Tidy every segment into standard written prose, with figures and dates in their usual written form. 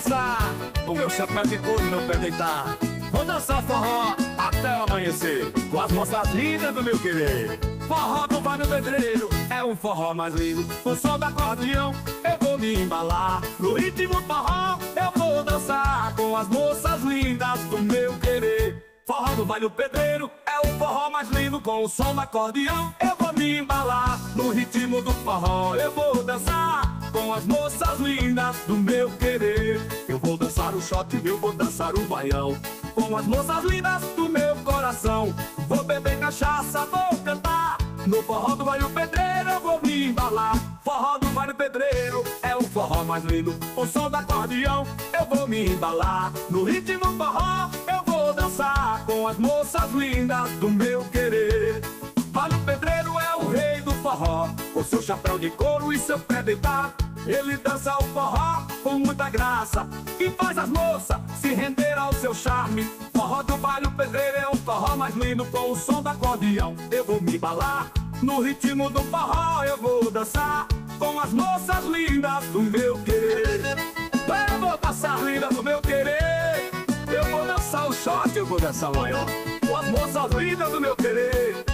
dançar, o meu chapéu de couro e meu pé deitar. Vou dançar forró até o amanhecer, com as moças lindas do meu querer. Forró do Vai no Pedreiro é um forró mais lindo. O som do acordeão eu vou me embalar. No ritmo do forró eu vou dançar, com as moças lindas do meu querer. Forró do Vai no Pedreiro é o forró mais lindo. Com o som do acordeão eu vou me embalar. No ritmo do forró eu vou dançar, com as moças lindas do meu querer. Eu vou dançar o shot, eu vou dançar o baião, com as moças lindas do meu coração. Vou beber cachaça, vou cantar, no forró do Vai no Pedreiro eu vou me embalar. Forró do Vai no Pedreiro é o forró mais lindo. O som do acordeão eu vou me embalar. No ritmo do forró eu vou dançar, com as moças lindas do meu querer. Vai no Pedreiro é o rei do forró, com seu chapéu de couro e seu pé deitar. Ele dança o forró com muita graça, e faz as moças se render ao seu charme. Forró do Vai no Pedreiro é o forró mais lindo. Com o som do acordeão eu vou me embalar. No ritmo do forró eu vou dançar, com as moças lindas do meu querer. Eu vou dançar linda do meu querer. Eu vou dançar o shot, eu vou dançar o maior, com as moças lindas do meu querer.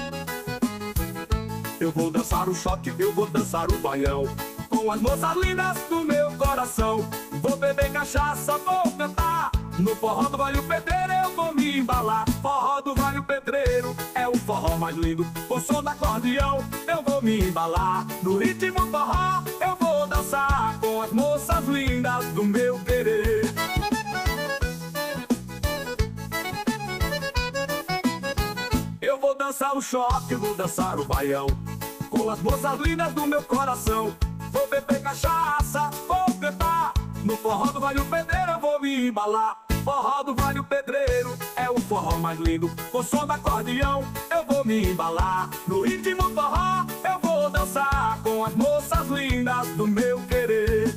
Eu vou dançar o shot, eu vou dançar o baião, com as moças lindas do meu coração. Vou beber cachaça, vou cantar, no forró do Vai no Pedreiro eu vou me embalar. Forró do Vai no Pedreiro é o forró mais lindo. Com o som do acordeão eu vou me embalar. No ritmo do forró eu vou dançar, com as moças lindas do meu querer. Eu vou dançar o shot, eu vou dançar o baião, com as moças lindas do meu coração. Vou beber cachaça, vou cantar, no forró do Vai no Pedreiro eu vou me embalar. Forró do Vai no Pedreiro é o forró mais lindo. Com o som do acordeão eu vou me embalar. No ritmo do forró eu vou dançar, com as moças lindas do meu querer.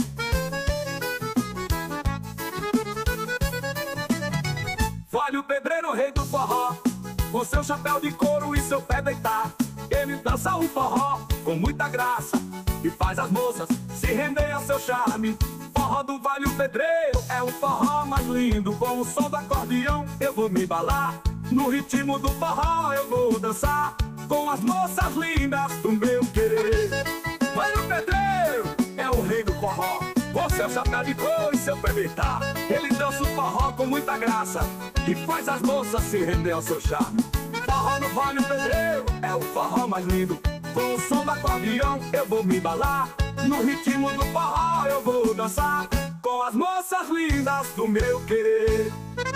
Vai no Pedreiro, rei do forró, com seu chapéu de couro e seu pé deitar. Ele dança o forró com muita graça, e faz as moças se render ao seu charme. Forró do Vai no Pedreiro é o forró mais lindo. Com o som do acordeão eu vou me embalar. No ritmo do forró eu vou dançar, com as moças lindas do meu querer. Vai no Pedreiro é o rei do forró, com seu chapéu de couro e seu pé deitar. Ele dança o forró com muita graça, e faz as moças se render ao seu charme. Forró do Vai no Pedreiro é o forró mais lindo. Com o som do acordeão eu vou me embalar. No ritmo do forró eu vou dançar, com as moças lindas do meu querer.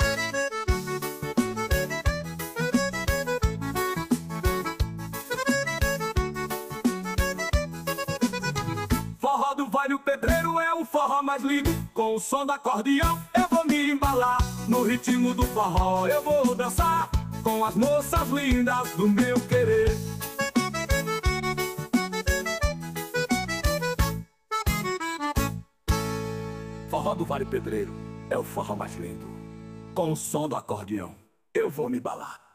Forró do Vai no Pedreiro é o forró mais lindo. Com o som do acordeão eu vou me embalar. No ritmo do forró eu vou dançar, com as moças lindas do meu querer. Forró do Vai no Pedreiro é o forró mais lindo. Com o som do acordeão eu vou me embalar.